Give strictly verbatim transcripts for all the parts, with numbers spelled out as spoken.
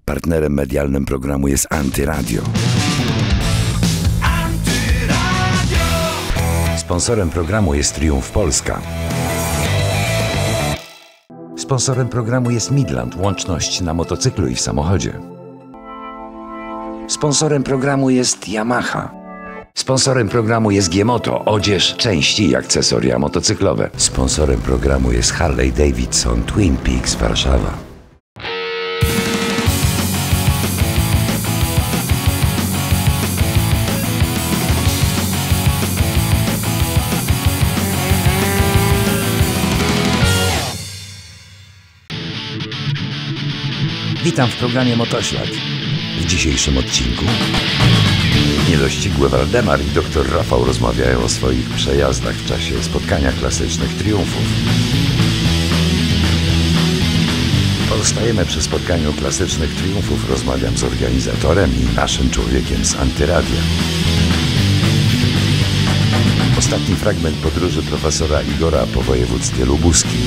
Partnerem medialnym programu jest Antyradio. Sponsorem programu jest Triumf Polska. Sponsorem programu jest Midland, łączność na motocyklu i w samochodzie. Sponsorem programu jest Yamaha. Sponsorem programu jest G-Moto, odzież, części i akcesoria motocyklowe. Sponsorem programu jest Harley Davidson Twin Peaks Warszawa. Witam w programie Motoślad. W dzisiejszym odcinku niedościgły Waldemar i doktor Rafał rozmawiają o swoich przejazdach w czasie spotkania klasycznych triumfów. Pozostajemy przy spotkaniu klasycznych triumfów. Rozmawiam z organizatorem i naszym człowiekiem z Antyradia. Ostatni fragment podróży profesora Igora po województwie lubuskim.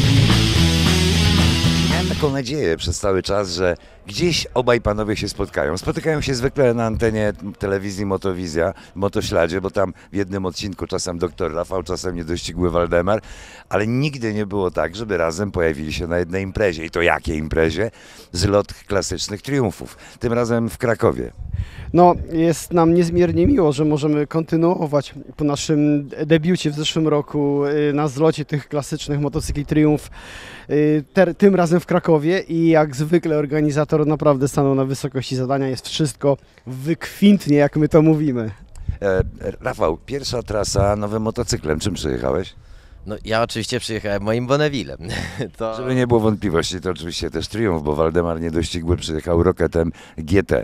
Miałem taką nadzieję przez cały czas, że gdzieś obaj panowie się spotkają. Spotykają się zwykle na antenie telewizji Motowizja, w Motośladzie, bo tam w jednym odcinku czasem doktor Rafał, czasem niedościgły Waldemar, ale nigdy nie było tak, żeby razem pojawili się na jednej imprezie. I to jakiej imprezie? Zlot klasycznych triumfów. Tym razem w Krakowie. No, jest nam niezmiernie miło, że możemy kontynuować po naszym debiucie w zeszłym roku na zlocie tych klasycznych motocykli Triumf, tym razem w Krakowie, i jak zwykle organizator naprawdę stanął na wysokości zadania. Jest wszystko wykwintnie, jak my to mówimy. E, Rafał, pierwsza trasa nowym motocyklem. Czym przyjechałeś? No ja oczywiście przyjechałem moim Bonnevillem. To... Żeby nie było wątpliwości, to oczywiście też Triumf, bo Waldemar niedościgły przyjechał Rocketem G T.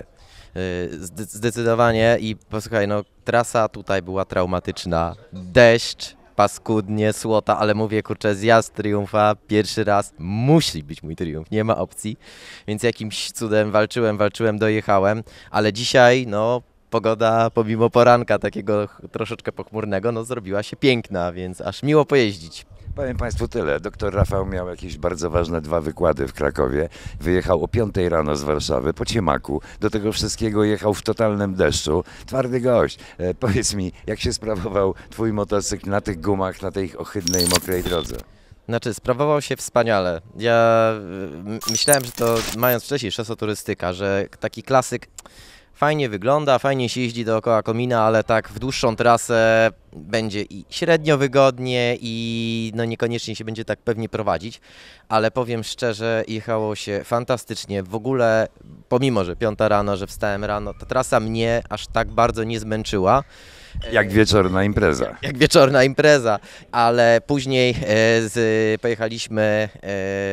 Zdecydowanie. I posłuchaj, no trasa tutaj była traumatyczna. Deszcz, paskudnie, słota, ale mówię, kurczę, zjazd Triumfa pierwszy raz musi być mój Triumf, nie ma opcji. Więc jakimś cudem walczyłem, walczyłem, dojechałem, ale dzisiaj, no, pogoda pomimo poranka takiego troszeczkę pochmurnego, no zrobiła się piękna, więc aż miło pojeździć. Powiem Państwu tyle. Doktor Rafał miał jakieś bardzo ważne dwa wykłady w Krakowie. Wyjechał o piątej rano z Warszawy po ciemaku. Do tego wszystkiego jechał w totalnym deszczu. Twardy gość. E, powiedz mi, jak się sprawował Twój motocykl na tych gumach, na tej ohydnej, mokrej drodze? Znaczy, sprawował się wspaniale. Ja myślałem, że to, mając wcześniej szosoturystyka, że taki klasyk fajnie wygląda, fajnie się jeździ dookoła komina, ale tak w dłuższą trasę będzie i średnio wygodnie i no niekoniecznie się będzie tak pewnie prowadzić, ale powiem szczerze, jechało się fantastycznie. W ogóle, pomimo że piąta rano, że wstałem rano, ta trasa mnie aż tak bardzo nie zmęczyła. Jak wieczorna impreza. Jak wieczorna impreza, ale później e, z, pojechaliśmy e,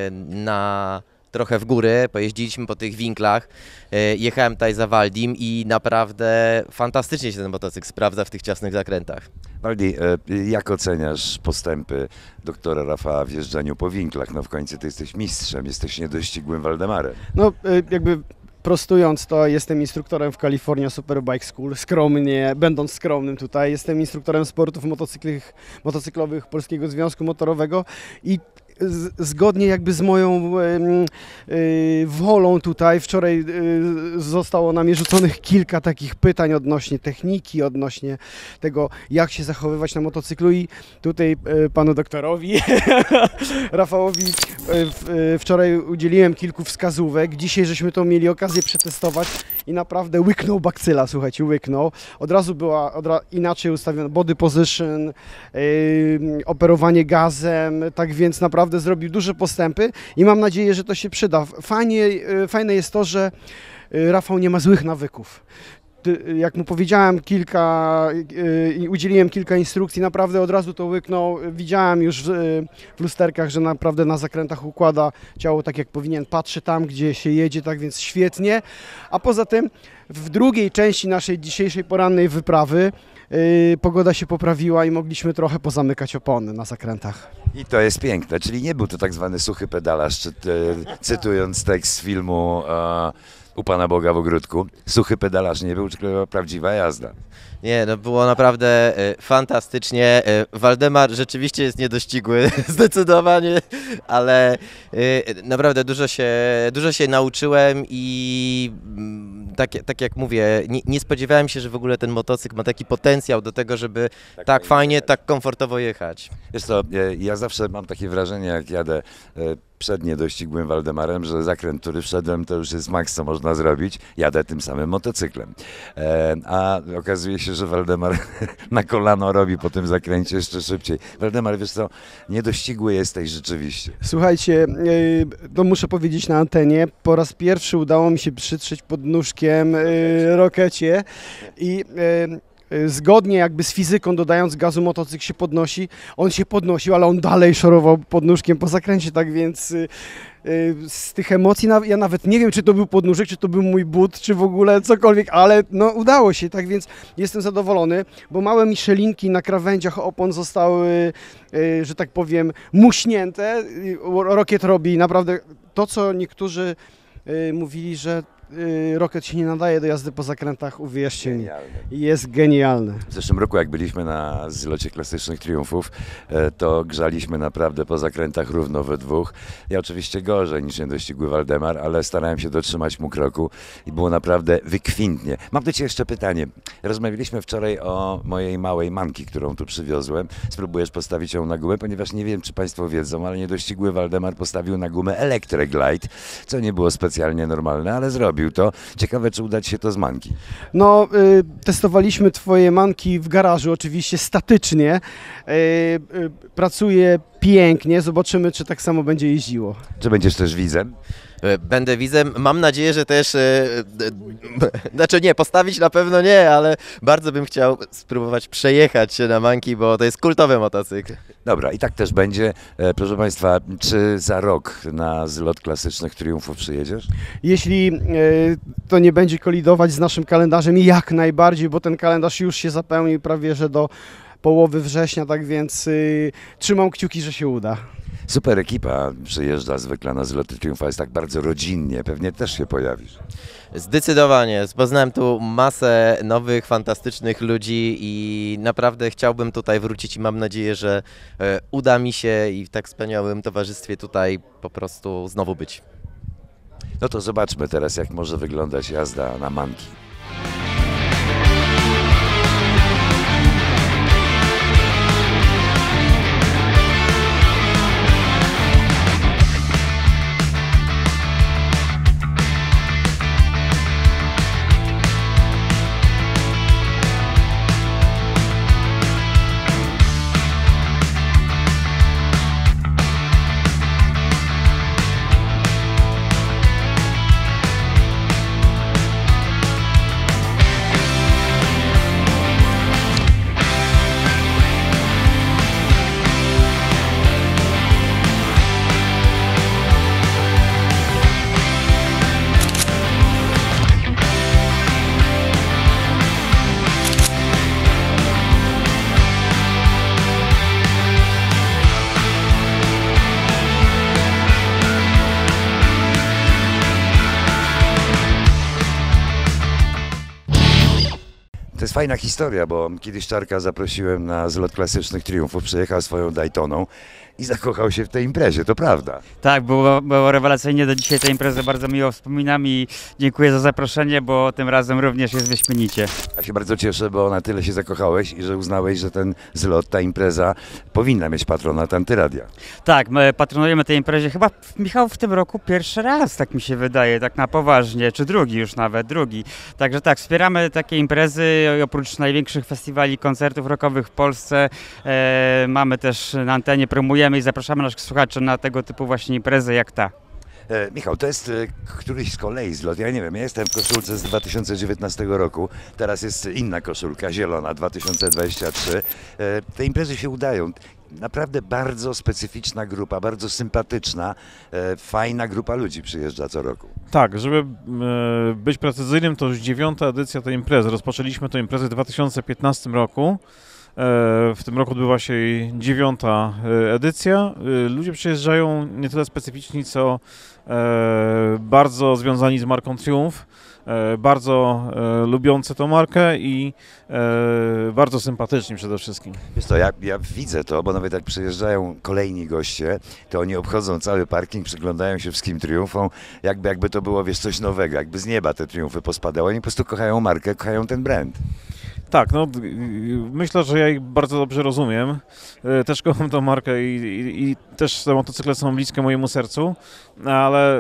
na... trochę w góry, pojeździliśmy po tych winklach, jechałem tutaj za Waldim i naprawdę fantastycznie się ten motocykl sprawdza w tych ciasnych zakrętach. Waldi, jak oceniasz postępy doktora Rafała w jeżdżaniu po winklach? No w końcu ty jesteś mistrzem, jesteś niedościgłym Waldemarem. No jakby prostując to, jestem instruktorem w California Superbike School, skromnie, będąc skromnym tutaj, jestem instruktorem sportów motocyklowych Polskiego Związku Motorowego i zgodnie jakby z moją y, y, wolą tutaj wczoraj y, zostało na mnie rzuconych kilka takich pytań odnośnie techniki, odnośnie tego, jak się zachowywać na motocyklu, i tutaj y, panu doktorowi Rafałowi y, y, wczoraj udzieliłem kilku wskazówek. Dzisiaj żeśmy to mieli okazję przetestować i naprawdę łyknął bakcyla, słuchajcie, łyknął. Od razu była od ra inaczej ustawiona body position, y, operowanie gazem, tak więc naprawdę zrobił duże postępy i mam nadzieję, że to się przyda. Fajnie, fajne jest to, że Rafał nie ma złych nawyków. Jak mu powiedziałem kilka i udzieliłem kilka instrukcji, naprawdę od razu to łyknął. Widziałem już w lusterkach, że naprawdę na zakrętach układa ciało tak jak powinien, patrzy tam, gdzie się jedzie, tak więc świetnie. A poza tym w drugiej części naszej dzisiejszej porannej wyprawy Yy, pogoda się poprawiła i mogliśmy trochę pozamykać opony na zakrętach. I to jest piękne, czyli nie był to tak zwany suchy pedalarz, czy, e, cytując tekst z filmu e, u Pana Boga w ogródku. Suchy pedalarz nie był, tylko prawdziwa jazda. Nie, no było naprawdę e, fantastycznie. E, Waldemar rzeczywiście jest niedościgły, zdecydowanie, ale e, naprawdę dużo się, dużo się nauczyłem i mm, tak, tak jak mówię, nie, nie spodziewałem się, że w ogóle ten motocykl ma taki potencjał do tego, żeby tak, tak fajnie, jechać. tak komfortowo jechać. Wiesz co, e, ja zawsze mam takie wrażenie, jak jadę e, przed niedościgłym Waldemarem, że zakręt, który wszedłem, to już jest maks, co można zrobić. Jadę tym samym motocyklem. E, a okazuje się, że Waldemar na kolano robi po tym zakręcie jeszcze szybciej. Waldemar, wiesz co, niedościgły jesteś rzeczywiście. Słuchajcie, yy, no muszę powiedzieć na antenie, po raz pierwszy udało mi się przytrzeć pod nóżkiem yy, Rokecie i yy, zgodnie jakby z fizyką, dodając gazu, motocykl się podnosi. On się podnosił, ale on dalej szorował pod nóżkiem po zakręcie, tak więc y, y, z tych emocji na, ja nawet nie wiem, czy to był podnóżek, czy to był mój but, czy w ogóle cokolwiek, ale no udało się, tak więc jestem zadowolony, bo małe miszelinki na krawędziach opon zostały, y, że tak powiem, muśnięte. Y, Rokiet robi naprawdę to, co niektórzy y, mówili, że Rocket się nie nadaje do jazdy po zakrętach, uwierzcie mi. Jest genialny. W zeszłym roku, jak byliśmy na zlocie klasycznych triumfów, to grzaliśmy naprawdę po zakrętach równo we dwóch. Ja oczywiście gorzej niż niedościgły Waldemar, ale starałem się dotrzymać mu kroku i było naprawdę wykwintnie. Mam do Ciebie jeszcze pytanie. Rozmawialiśmy wczoraj o mojej małej manki, którą tu przywiozłem. Spróbujesz postawić ją na gumę, ponieważ nie wiem, czy Państwo wiedzą, ale niedościgły Waldemar postawił na gumę Electroglide, co nie było specjalnie normalne, ale zrobił to. Ciekawe, czy uda Ci się to z manki. No, y, testowaliśmy Twoje manki w garażu, oczywiście statycznie. Y, y, pracuje pięknie, zobaczymy, czy tak samo będzie jeździło. Czy będziesz też widzem? Będę widzem. Mam nadzieję, że też, e, e, znaczy nie, postawić na pewno nie, ale bardzo bym chciał spróbować przejechać się na manki, bo to jest kultowy motocykl. Dobra, i tak też będzie. E, proszę Państwa, czy za rok na zlot klasycznych triumfów przyjedziesz? Jeśli y, to nie będzie kolidować z naszym kalendarzem, jak najbardziej, bo ten kalendarz już się zapełnił prawie, że do połowy września, tak więc y, trzymam kciuki, że się uda. Super ekipa przyjeżdża zwykle na zloty triumfa, jest tak bardzo rodzinnie, pewnie też się pojawisz. Zdecydowanie. Poznałem tu masę nowych, fantastycznych ludzi i naprawdę chciałbym tutaj wrócić i mam nadzieję, że e, uda mi się i w tak wspaniałym towarzystwie tutaj po prostu znowu być. No to zobaczmy teraz, jak może wyglądać jazda na manki. To jest fajna historia, bo kiedyś Czarka zaprosiłem na zlot klasycznych triumfów, przyjechał swoją Daytoną i zakochał się w tej imprezie, to prawda. Tak, było, było rewelacyjnie, do dzisiaj tę imprezę bardzo miło wspominam i dziękuję za zaproszenie, bo tym razem również jest wyśmienicie. Ja się bardzo cieszę, bo na tyle się zakochałeś i że uznałeś, że ten zlot, ta impreza powinna mieć patronat Antyradia. Tak, my patronujemy tej imprezie chyba, Michał, w tym roku pierwszy raz, tak mi się wydaje, tak na poważnie, czy drugi już nawet, drugi. Także tak, wspieramy takie imprezy, oprócz największych festiwali, koncertów rockowych w Polsce, e, mamy też na antenie, promujemy i zapraszamy naszych słuchaczy na tego typu właśnie imprezy jak ta. E, Michał, to jest e, któryś z kolei zlot, ja nie wiem, ja jestem w koszulce z dwa tysiące dziewiętnastego roku, teraz jest inna koszulka, zielona, dwa tysiące dwudziesty trzeci. E, te imprezy się udają. Naprawdę bardzo specyficzna grupa, bardzo sympatyczna, e, fajna grupa ludzi przyjeżdża co roku. Tak, żeby e, być precyzyjnym, to już dziewiąta edycja tej imprezy. Rozpoczęliśmy tę imprezę w dwa tysiące piętnastym roku. W tym roku odbywa się jej dziewiąta edycja. Ludzie przyjeżdżają nie tyle specyficzni, co bardzo związani z marką Triumph, bardzo lubiący tę markę i bardzo sympatyczni przede wszystkim. Wiesz co, ja, ja widzę to, bo nawet jak przyjeżdżają kolejni goście, to oni obchodzą cały parking, przyglądają się wszystkim triumfom, jakby, jakby to było, wiesz, coś nowego, jakby z nieba te triumfy pospadały. Oni po prostu kochają markę, kochają ten brand. Tak, no myślę, że ja ich bardzo dobrze rozumiem. Też kocham tę markę i, i, i też te motocykle są bliskie mojemu sercu, ale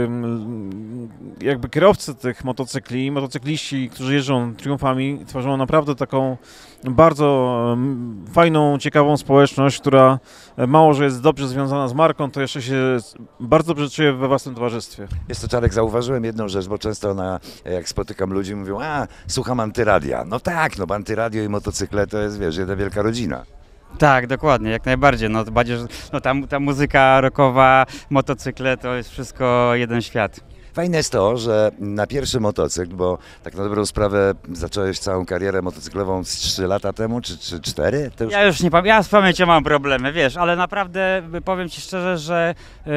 jakby kierowcy tych motocykli, motocykliści, którzy jeżdżą triumfami, tworzą naprawdę taką bardzo fajną, ciekawą społeczność, która mało, że jest dobrze związana z marką, to jeszcze się bardzo dobrze czuje we własnym towarzystwie. Jest to, Czarek, zauważyłem jedną rzecz, bo często na, jak spotykam ludzi, mówią, a słucham antyradia. No tak, no bo antyradio i motocykle to jest, wiesz, jedna wielka rodzina. Tak, dokładnie, jak najbardziej. No, bardziej, że- no ta, ta muzyka rockowa, motocykle to jest wszystko jeden świat. Fajne jest to, że na pierwszy motocykl, bo tak na dobrą sprawę zacząłeś całą karierę motocyklową z trzy lata temu, czy, czy cztery? To już... Ja już nie pamiętam, ja z pamięcią mam problemy, wiesz, ale naprawdę powiem Ci szczerze, że yy,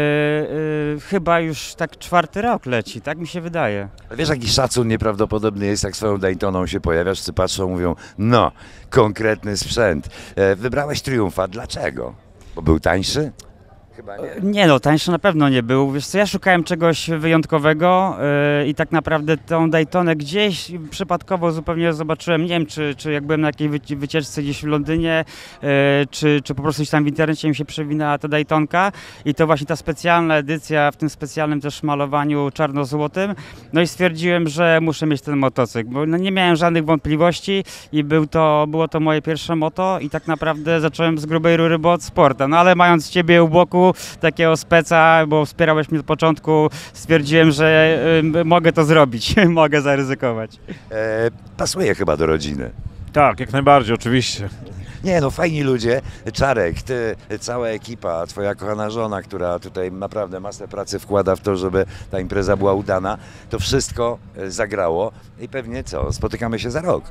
yy, chyba już tak czwarty rok leci, tak mi się wydaje. Wiesz, jaki szacun nieprawdopodobny jest, jak swoją Daytoną się pojawiasz, wszyscy patrzą, mówią, no, konkretny sprzęt. E, wybrałeś Triumfa, dlaczego? Bo był tańszy? Chyba nie. Nie no, tańszy na pewno nie był. Wiesz co, ja szukałem czegoś wyjątkowego yy, i tak naprawdę tą Daytonę gdzieś przypadkowo zupełnie zobaczyłem, nie wiem, czy, czy jak byłem na jakiejś wyci- wycieczce gdzieś w Londynie, yy, czy, czy po prostu gdzieś tam w internecie mi się przewinęła ta Daytonka i to właśnie ta specjalna edycja w tym specjalnym też malowaniu czarno-złotym. No i stwierdziłem, że muszę mieć ten motocykl, bo no nie miałem żadnych wątpliwości i był to, było to moje pierwsze moto i tak naprawdę zacząłem z grubej rury, bo od sporta. No ale mając Ciebie u boku, takiego speca, bo wspierałeś mnie od początku, stwierdziłem, że y, mogę to zrobić, mogę zaryzykować. E, pasuje chyba do rodziny. Tak, jak najbardziej, oczywiście. Nie no, fajni ludzie. Czarek, ty, cała ekipa, twoja kochana żona, która tutaj naprawdę masę pracy wkłada w to, żeby ta impreza była udana, to wszystko e, zagrało i pewnie co, spotykamy się za rok.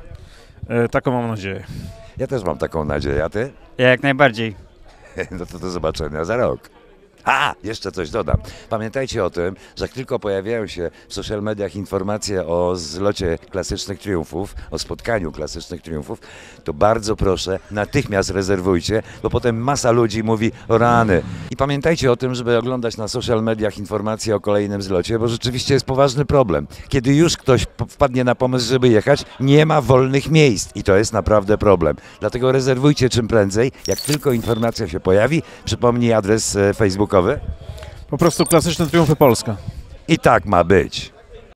E, taką mam nadzieję. Ja też mam taką nadzieję, a ty? Ja jak najbardziej. No to do zobaczenia za rok. A, jeszcze coś dodam. Pamiętajcie o tym, że jak tylko pojawiają się w social mediach informacje o zlocie klasycznych triumfów, o spotkaniu klasycznych triumfów, to bardzo proszę, natychmiast rezerwujcie, bo potem masa ludzi mówi o rany. I pamiętajcie o tym, żeby oglądać na social mediach informacje o kolejnym zlocie, bo rzeczywiście jest poważny problem. Kiedy już ktoś p- wpadnie na pomysł, żeby jechać, nie ma wolnych miejsc i to jest naprawdę problem. Dlatego rezerwujcie czym prędzej, jak tylko informacja się pojawi, przypomnij adres e, facebookowy. Po prostu klasyczne triumfy Polska. I tak ma być.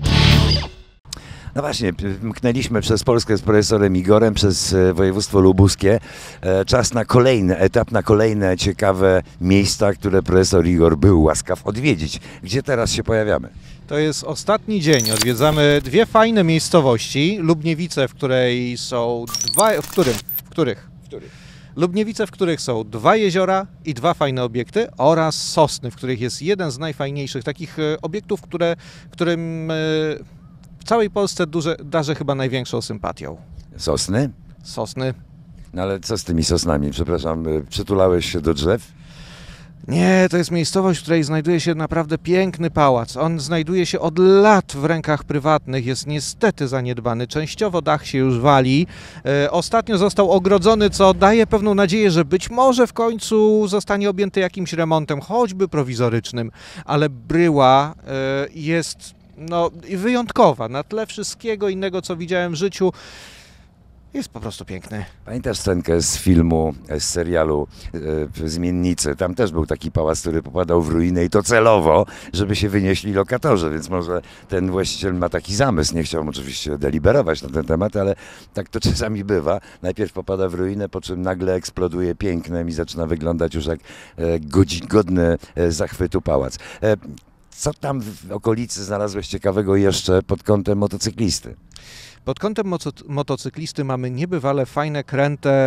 No właśnie, p- mknęliśmy przez Polskę z profesorem Igorem, przez e, województwo lubuskie. E, Czas na kolejny etap, na kolejne ciekawe miejsca, które profesor Igor był łaskaw odwiedzić. Gdzie teraz się pojawiamy? To jest ostatni dzień. Odwiedzamy dwie fajne miejscowości. Lubniewice, w której są dwa... W którym? W których? Lubniewice, w których są dwa jeziora i dwa fajne obiekty oraz Sosny, w których jest jeden z najfajniejszych takich e, obiektów, które, którym e, w całej Polsce duże, darzę chyba największą sympatią. Sosny? Sosny. No ale co z tymi sosnami? Przepraszam, e, przytulałeś się do drzew? Nie, to jest miejscowość, w której znajduje się naprawdę piękny pałac. On znajduje się od lat w rękach prywatnych, jest niestety zaniedbany. Częściowo dach się już wali. E, ostatnio został ogrodzony, co daje pewną nadzieję, że być może w końcu zostanie objęty jakimś remontem, choćby prowizorycznym. Ale bryła e, jest no, wyjątkowa. Na tle wszystkiego innego, co widziałem w życiu, jest po prostu piękny. Pamiętasz scenkę z filmu, e, z serialu e, Zmiennicy? Tam też był taki pałac, który popadał w ruinę i to celowo, żeby się wynieśli lokatorzy, więc może ten właściciel ma taki zamysł. Nie chciał oczywiście deliberować na ten temat, ale tak to czasami bywa. Najpierw popada w ruinę, po czym nagle eksploduje pięknem i zaczyna wyglądać już jak e, godzi- godny e, zachwytu pałac. E, Co tam w okolicy znalazłeś ciekawego jeszcze pod kątem motocyklisty? Pod kątem moco- motocyklisty mamy niebywale fajne, kręte,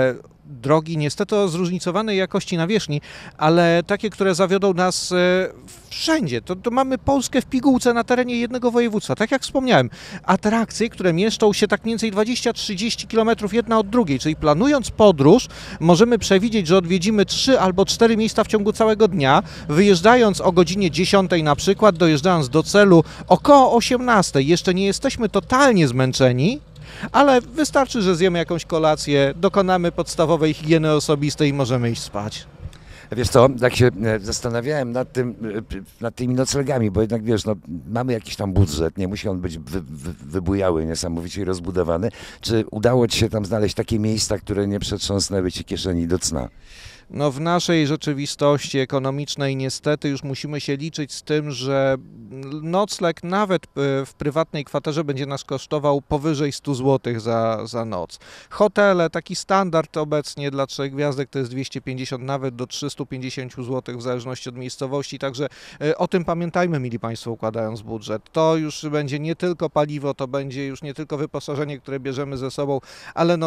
drogi niestety o zróżnicowanej jakości nawierzchni, ale takie, które zawiodą nas e, wszędzie. To, to mamy Polskę w pigułce na terenie jednego województwa. Tak jak wspomniałem, atrakcje, które mieszczą się tak mniej więcej dwadzieścia trzydzieści kilometrów jedna od drugiej, czyli planując podróż, możemy przewidzieć, że odwiedzimy trzy albo cztery miejsca w ciągu całego dnia, wyjeżdżając o godzinie dziesiątej na przykład, dojeżdżając do celu około osiemnastej. Jeszcze nie jesteśmy totalnie zmęczeni, ale wystarczy, że zjemy jakąś kolację, dokonamy podstawowej higieny osobistej i możemy iść spać. Wiesz co, tak się e, zastanawiałem nad tym, e, nad tymi noclegami, bo jednak wiesz, no, mamy jakiś tam budżet, nie musi on być wy, wy, wybujały, niesamowicie rozbudowany. Czy udało Ci się tam znaleźć takie miejsca, które nie przetrząsnęły Ci kieszeni do cna? No w naszej rzeczywistości ekonomicznej niestety już musimy się liczyć z tym, że nocleg nawet w prywatnej kwaterze będzie nas kosztował powyżej stu złotych za, za noc. Hotele, taki standard obecnie dla trzech gwiazdek to jest dwieście pięćdziesiąt nawet do trzysta pięćdziesiąt złotych w zależności od miejscowości, także o tym pamiętajmy, mili Państwo, układając budżet. To już będzie nie tylko paliwo, to będzie już nie tylko wyposażenie, które bierzemy ze sobą, ale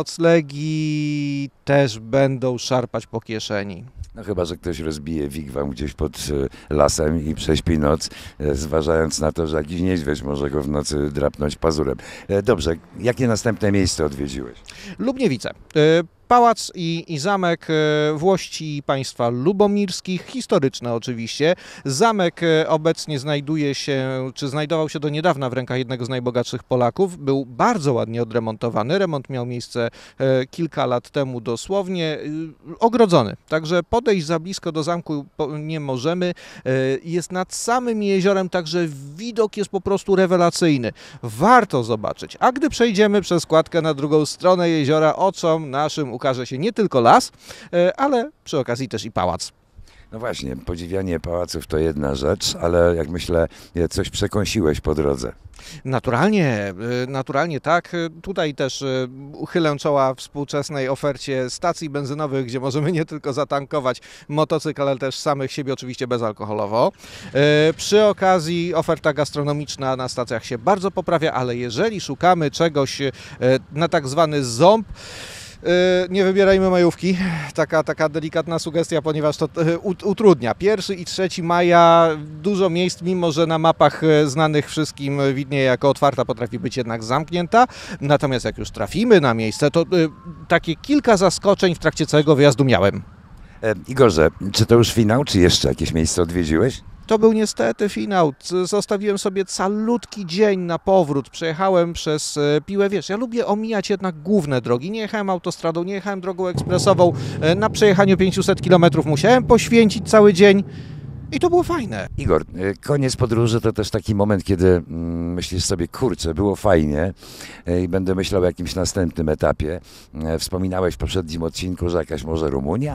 noclegi też będą szarpać po kieszeni. No chyba, że ktoś rozbije wigwam gdzieś pod e, lasem i prześpi noc, e, zważając na to, że jakiś niedźwiedź może go w nocy drapnąć pazurem. E, dobrze, jakie następne miejsce odwiedziłeś? Lubniewice. Pałac i, i zamek włości państwa lubomirskich, historyczne oczywiście. Zamek obecnie znajduje się, czy znajdował się do niedawna w rękach jednego z najbogatszych Polaków. Był bardzo ładnie odremontowany. Remont miał miejsce kilka lat temu dosłownie. Ogrodzony, także podejść za blisko do zamku nie możemy. Jest nad samym jeziorem, także widok jest po prostu rewelacyjny. Warto zobaczyć. A gdy przejdziemy przez kładkę na drugą stronę jeziora, oczom naszym ukaże się nie tylko las, ale przy okazji też i pałac. No właśnie, podziwianie pałaców to jedna rzecz, ale jak myślę, coś przekąsiłeś po drodze. Naturalnie, naturalnie tak. Tutaj też uchylę czoła współczesnej ofercie stacji benzynowych, gdzie możemy nie tylko zatankować motocykl, ale też samych siebie oczywiście bezalkoholowo. Przy okazji oferta gastronomiczna na stacjach się bardzo poprawia, ale jeżeli szukamy czegoś na tak zwany ząb, nie wybierajmy majówki, taka, taka delikatna sugestia, ponieważ to utrudnia. pierwszego i trzeciego maja dużo miejsc, mimo że na mapach znanych wszystkim widnieje jako otwarta, potrafi być jednak zamknięta. Natomiast jak już trafimy na miejsce, to takie kilka zaskoczeń w trakcie całego wyjazdu miałem. E, Igorze, czy to już finał, czy jeszcze jakieś miejsce odwiedziłeś? To był niestety finał. Zostawiłem sobie calutki dzień na powrót. Przejechałem przez Piłę. Wiesz, ja lubię omijać jednak główne drogi. Nie jechałem autostradą, nie jechałem drogą ekspresową. Na przejechaniu pięćset kilometrów musiałem poświęcić cały dzień. I to było fajne. Igor, koniec podróży to też taki moment, kiedy mm, myślisz sobie, kurczę, było fajnie i będę myślał o jakimś następnym etapie. Wspominałeś w poprzednim odcinku, że jakaś może Rumunia?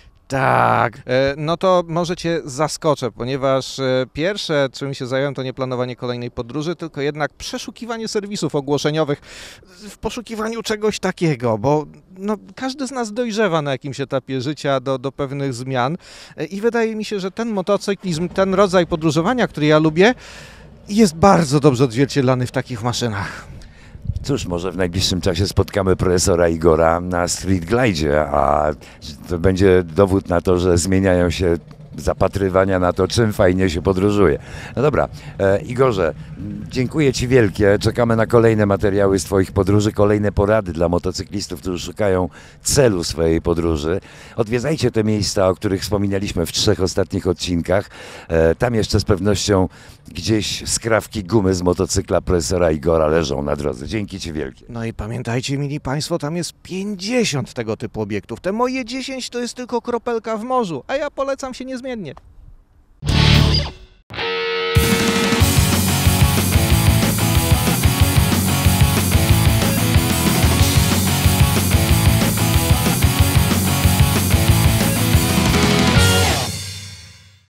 Tak, no to może Cię zaskoczę, ponieważ pierwsze, czym się zająłem, to nie planowanie kolejnej podróży, tylko jednak przeszukiwanie serwisów ogłoszeniowych w poszukiwaniu czegoś takiego, bo no, każdy z nas dojrzewa na jakimś etapie życia do, do pewnych zmian i wydaje mi się, że ten motocyklizm, ten rodzaj podróżowania, który ja lubię, jest bardzo dobrze odzwierciedlany w takich maszynach. Cóż, może w najbliższym czasie spotkamy profesora Igora na Street Glide, a to będzie dowód na to, że zmieniają się zapatrywania na to, czym fajnie się podróżuje. No dobra, e, Igorze, dziękuję Ci wielkie. Czekamy na kolejne materiały z Twoich podróży, kolejne porady dla motocyklistów, którzy szukają celu swojej podróży. Odwiedzajcie te miejsca, o których wspominaliśmy w trzech ostatnich odcinkach. E, tam jeszcze z pewnością gdzieś skrawki gumy z motocykla profesora Igora leżą na drodze. Dzięki Ci wielkie. No i pamiętajcie, mili Państwo, tam jest pięćdziesiąt tego typu obiektów. Te moje dziesięć to jest tylko kropelka w morzu, a ja polecam się niezmiennie.